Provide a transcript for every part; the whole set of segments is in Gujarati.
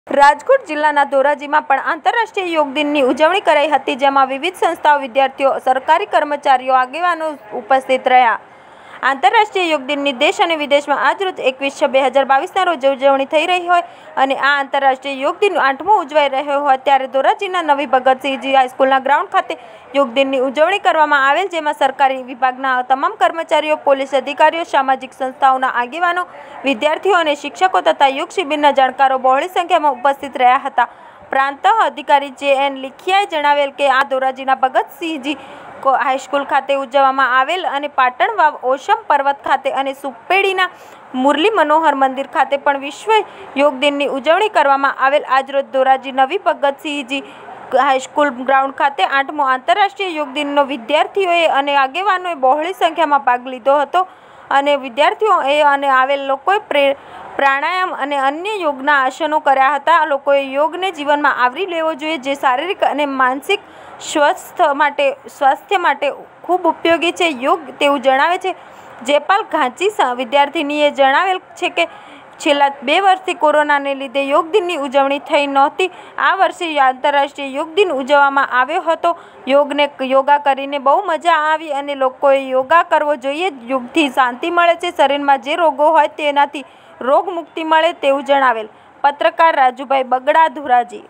રાજકોટ જિલ્લાના ધોરાજીમાં પણ આંતરરાષ્ટ્રીય યોગ દિનની ઉજવણી કરાઈ હતી, જેમાં વિવિધ સંસ્થાઓ, વિદ્યાર્થીઓ, સરકારી કર્મચારીઓ, આગેવાનો ઉપસ્થિત રહ્યા। આંતરરાષ્ટ્રીય યોગ દિનની દેશ અને વિદેશમાં આજરોજ 21/6/2022ના રોજ ઉજવણી થઈ રહી હોય અને આ આંતરરાષ્ટ્રીય યોગ દિન 8મો ઉજવાઈ રહ્યો હોય ત્યારે ધોરાજીના નવી ભગતસિંહજી હાઈસ્કૂલના ગ્રાઉન્ડ ખાતે યોગ દિનની ઉજવણી કરવામાં આવેલ, જેમાં સરકારી વિભાગના તમામ કર્મચારીઓ, પોલીસ અધિકારીઓ, સામાજિક સંસ્થાઓના આગેવાનો, વિદ્યાર્થીઓ અને શિક્ષકો તથા યોગ શિબિરના જાણકારો બહોળી સંખ્યામાં ઉપસ્થિત રહ્યા હતા। પ્રાંત અધિકારી JN લીખિયાએ જણાવેલ કે આ ધોરાજીના ભગતસિંહજી હાઈસ્કૂલ ખાતે ઉજવવામાં આવેલ અને પાટણ વાવ, ઓશમ પર્વત ખાતે અને સુપેડીના મુરલી મનોહર મંદિર ખાતે પણ વિશ્વ યોગ દિનની ઉજવણી કરવામાં આવેલ। આજરોજ ધોરાજી નવી ભગતસિંહજી હાઈસ્કૂલ ગ્રાઉન્ડ ખાતે 8મો આંતરરાષ્ટ્રીય યોગ દિનનો વિદ્યાર્થીઓએ અને આગેવાનોએ બહોળી સંખ્યામાં ભાગ લીધો હતો અને વિદ્યાર્થીઓએ અને આવેલ લોકોએ પ્રાણાયામ અને અન્ય યોગના આસનો કર્યા હતા। લોકોએ યોગને જીવનમાં આવરી લેવો જોઈએ, જે શારીરિક અને માનસિક સ્વાસ્થ્ય માટે ખૂબ ઉપયોગી છે યોગ, તેવું જણાવે છે। જેપાલ ઘાંચી વિદ્યાર્થીનીએ જણાવેલ છે કે છેલ્લા 2 વર્ષથી કોરોનાને લીધે યોગ દિનની ઉજવણી થઈ નહોતી। આ વર્ષે આંતરરાષ્ટ્રીય યોગ દિન ઉજવવામાં આવ્યો હતો। યોગા કરીને બહુ મજા આવી અને લોકોએ યોગા કરવો જોઈએ। યોગથી શાંતિ મળે છે, શરીરમાં જે રોગો હોય તેનાથી રોગ મુક્તિ મળે તેવું જણાવેલ। પત્રકાર રાજુભાઈ બગડા, ધોરાજી।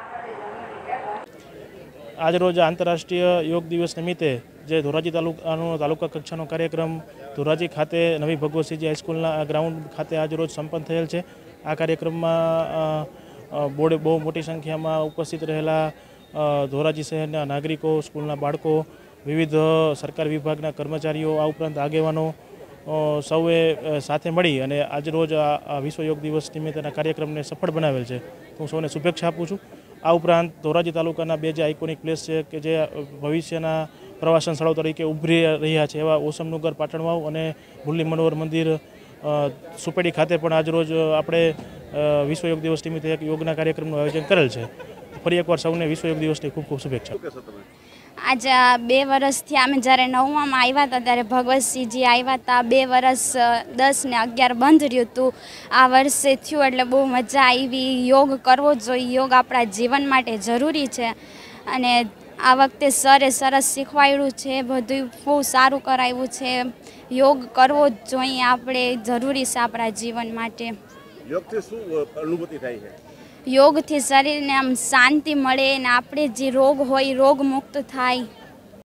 આજરોજ આંતરરાષ્ટ્રીય યોગ દિવસ નિમિત્તે જે ધોરાજી તાલુકા કક્ષાનો કાર્યક્રમ ધોરાજી ખાતે નવી ભગવતસિંહજી હાઈસ્કૂલના ગ્રાઉન્ડ ખાતે આજરોજ સંપન્ન થયેલ છે। આ કાર્યક્રમમાં બહુ મોટી સંખ્યામાં ઉપસ્થિત રહેલા ધોરાજી શહેરના નાગરિકો, સ્કૂલના બાળકો, વિવિધ સરકારી વિભાગના કર્મચારીઓ, આ ઉપરાંત આગેવાનો સૌએ સાથે મળી અને આજરોજ આ વિશ્વ યોગ દિવસ નિમિત્તેના કાર્યક્રમને સફળ બનાવેલ છે। હું સૌને શુભેચ્છા આપું છું। આ ઉપરાંત ધોરાજી તાલુકાના 2 જે આઇકોનિક પ્લેસ છે કે જે ભવિષ્યના પ્રવાસન સ્થળો તરીકે ઉભરી રહ્યા છે એવા ઓસમનગર, પાટણ વાવ અને મુરલી મનોહર મંદિર સુપેડી ખાતે પણ આજરોજ આપણે વિશ્વ યોગ દિવસ નિમિત્તે એક યોગના કાર્યક્રમનું આયોજન કરેલ છે। ફરી એકવાર સૌને વિશ્વ યોગ દિવસની ખૂબ ખૂબ શુભેચ્છા। આજે 2 વર્ષથી અમે જ્યારે 9માં આવ્યા હતા ત્યારે ભગવતસિંહજી આવ્યા હતા। 2 વર્ષ 10 ને 11 બંધ રહ્યું હતું, આ વર્ષે થયું એટલે બહુ મજા આવી। યોગ કરવો જોઈએ, યોગ આપણા જીવન માટે જરૂરી છે અને આ વખતે સરે સરસ શીખવાડ્યું છે, બધું બહુ સારું કરાવ્યું છે। યોગ કરવો જ જોઈએ, આપણે જરૂરી છે આપણા જીવન માટે। યોગથી શું અનુભૂતિ થાય છે? યોગથી શરીરને આમ શાંતિ મળે ને આપણે જે રોગ હોય રોગ મુક્ત થાય।